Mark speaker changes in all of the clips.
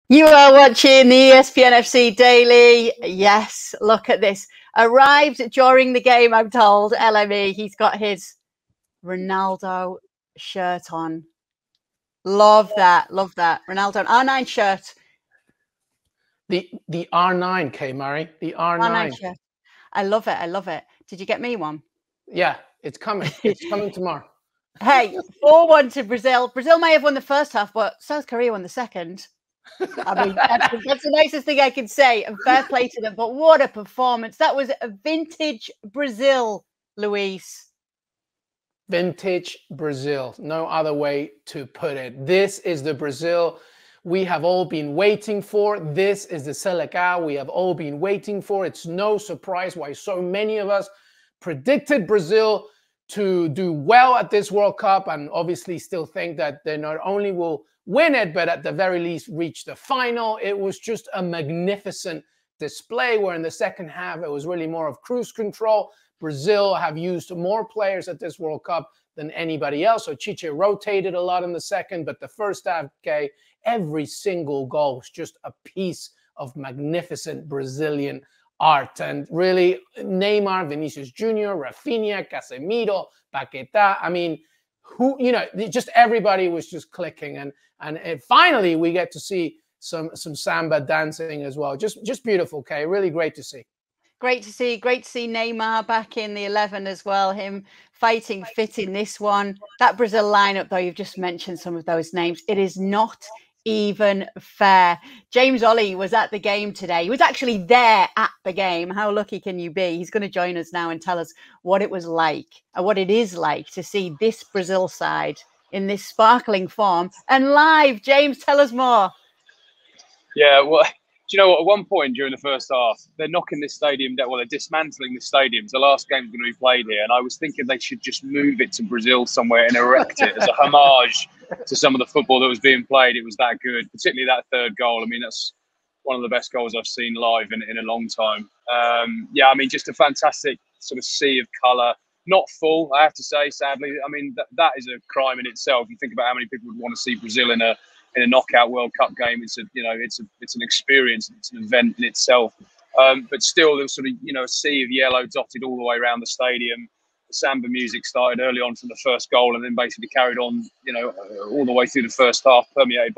Speaker 1: You are watching the ESPN FC Daily. Yes, look at this. Arrived during the game, I'm told, LME. He's got his Ronaldo shirt on. Love that. Love that. Ronaldo, R9 shirt.
Speaker 2: The R9, K. Murray. The R9
Speaker 1: shirt. I love it. I love it. Did you get me one?
Speaker 2: Yeah, it's coming. It's coming tomorrow.
Speaker 1: Hey, 4-1 to Brazil. Brazil may have won the first half, but South Korea won the second. I mean, that's the nicest thing I can say, and fair play to them. But what a performance. That was a vintage Brazil, Luis.
Speaker 2: Vintage Brazil. No other way to put it. This is the Brazil we have all been waiting for. This is the Selecao we have all been waiting for. It's no surprise why so many of us predicted Brazil to do well at this World Cup, and obviously still think that they not only will win it, but at the very least reach the final. It was just a magnificent display where in the second half, it was really more of cruise control. Brazil have used more players at this World Cup than anybody else. So Chiche rotated a lot in the second, but the first half, okay, every single goal was just a piece of magnificent Brazilian art. And really, Neymar, Vinicius Jr., Rafinha, Casemiro, Paquetá, I mean, just everybody was just clicking. And finally, we get to see some samba dancing as well. Just beautiful, Kay. Really great to see.
Speaker 1: Great to see Neymar back in the 11 as well. Him fighting fit in this one. That Brazil lineup, though, you've just mentioned some of those names. It is not even fair. James Ollie was at the game today. He was actually there at the game. How lucky can you be? He's going to join us now and tell us what it was like, or what it is like to see this Brazil side in this sparkling form and live. James, tell us more.
Speaker 3: Yeah, well, do you know what? At one point during the first half, they're knocking this stadium down. Well, they're dismantling the stadium. The last game's going to be played here, and I was thinking they should just move it to Brazil somewhere and erect it as a homage to some of the football that was being played. It was that good, particularly that third goal. I mean, that's one of the best goals I've seen live in a long time. Yeah, I mean, just a fantastic sort of sea of colour. Not full, I have to say, sadly. I mean, that is a crime in itself. You think about how many people would want to see Brazil in a knockout World Cup game. It's an experience. It's an event in itself. But still, there was sort of a sea of yellow dotted all the way around the stadium. The samba music started early on from the first goal, and then basically carried on, all the way through the first half, punctuated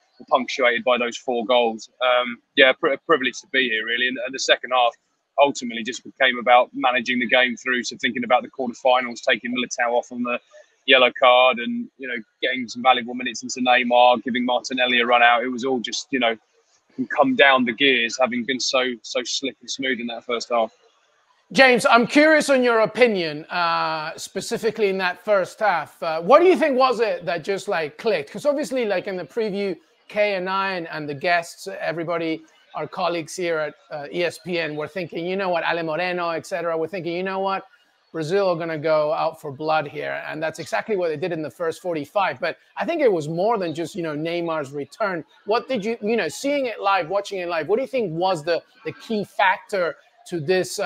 Speaker 3: by those 4 goals. Yeah, a privilege to be here, really. And the second half ultimately just became about managing the game through. So thinking about the quarterfinals, taking Militao off on the yellow card, and getting some valuable minutes into Neymar, giving Martinelli a run out. It was all just come down the gears, having been so slick and smooth in that first half.
Speaker 2: James, I'm curious on your opinion, specifically in that first half. What do you think was it that just clicked? Because obviously, in the preview, Kay and I and the guests, everybody, our colleagues here at ESPN, were thinking, you know what, Ale Moreno, etc. We're thinking, you know what, Brazil are going to go out for blood here. And that's exactly what they did in the first 45. But I think it was more than just, Neymar's return. What did you, seeing it live, watching it live, what do you think was the key factor to this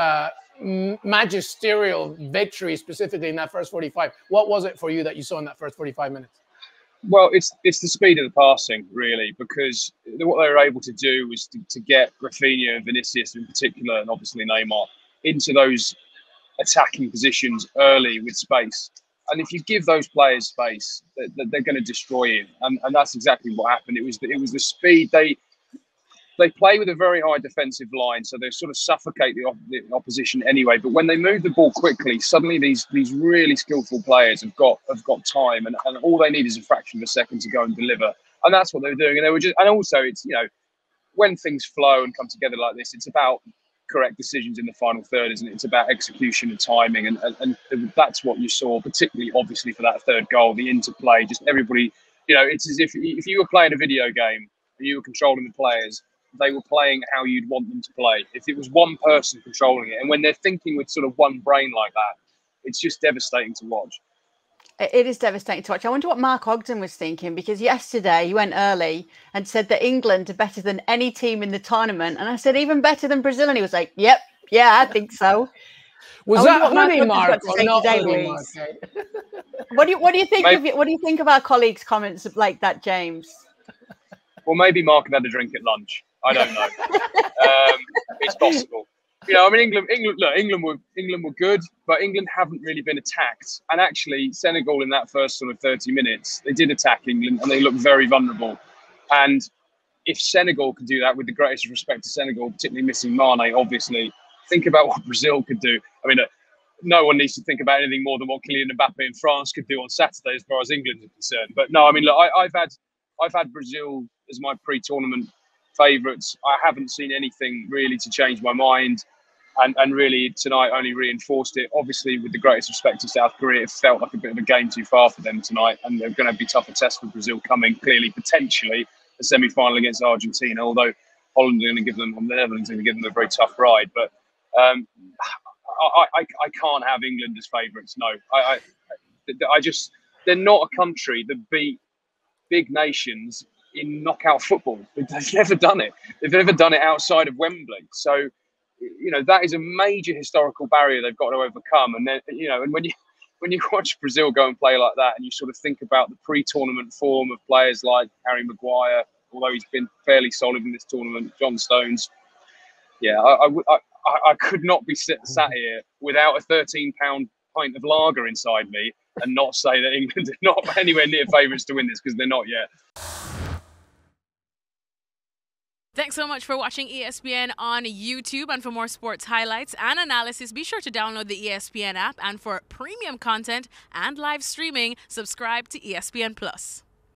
Speaker 2: magisterial victory, specifically in that first 45? What was it for you that you saw in that first 45 minutes?
Speaker 3: Well, it's the speed of the passing, really, because what they were able to do was to get Rafinha and Vinicius in particular, and obviously Neymar, into those attacking positions early with space. And if you give those players space, they're going to destroy you. And that's exactly what happened. It was the speed. They play with a very high defensive line, so they sort of suffocate the opposition anyway. But when they move the ball quickly, suddenly these really skillful players have got time, and all they need is a fraction of a second to go and deliver. And that's what they were doing. And also it's when things flow and come together like this, it's about correct decisions in the final third, isn't it? It's about execution and timing, and that's what you saw, particularly obviously for that third goal, the interplay, just everybody. It's as if you were playing a video game and you were controlling the players. They were playing how you'd want them to play. If it was one person controlling it, and when they're thinking with sort of one brain like that, it's just devastating to watch.
Speaker 1: It is devastating to watch. I wonder what Mark Ogden was thinking, because yesterday he went early and said that England are better than any team in the tournament. And I said, even better than Brazil. And he was like, yep, yeah, I think so.
Speaker 2: Was that hoodie Mark or not hoodie Mark?
Speaker 1: What do you think of our colleagues' comments like that, James?
Speaker 3: Well, maybe Mark had a drink at lunch. I don't know. It's possible. You know, I mean, England were good, but England haven't really been attacked. And actually, Senegal in that first sort of 30 minutes, they did attack England and they looked very vulnerable. And if Senegal could do that, with the greatest respect to Senegal, particularly missing Mane, obviously, think about what Brazil could do. I mean, no one needs to think about anything more than what Kylian Mbappe in France could do on Saturday, as far as England is concerned. But no, I mean, look, I've had Brazil as my pre-tournament favourites. I haven't seen anything really to change my mind. And really, tonight only reinforced it. Obviously, with the greatest respect to South Korea, it felt like a bit of a game too far for them tonight. And they're going to be tougher tests for Brazil coming, clearly, potentially, a semi-final against Argentina. Although Holland are going to give them, the Netherlands are going to give them a very tough ride. But I can't have England as favourites, no. I just, they're not a country that beat big nations in knockout football. They've never done it. They've never done it outside of Wembley. So, you know, that is a major historical barrier they've got to overcome. And then, you know, and when you watch Brazil go and play like that, and you sort of think about the pre-tournament form of players like Harry Maguire, although he's been fairly solid in this tournament, John Stones, yeah, I could not be sat here without a 13-pound pint of lager inside me and not say that England are not anywhere near favourites to win this, because they're not yet.
Speaker 4: Thanks so much for watching ESPN on YouTube. And for more sports highlights and analysis, be sure to download the ESPN app. And for premium content and live streaming, subscribe to ESPN Plus.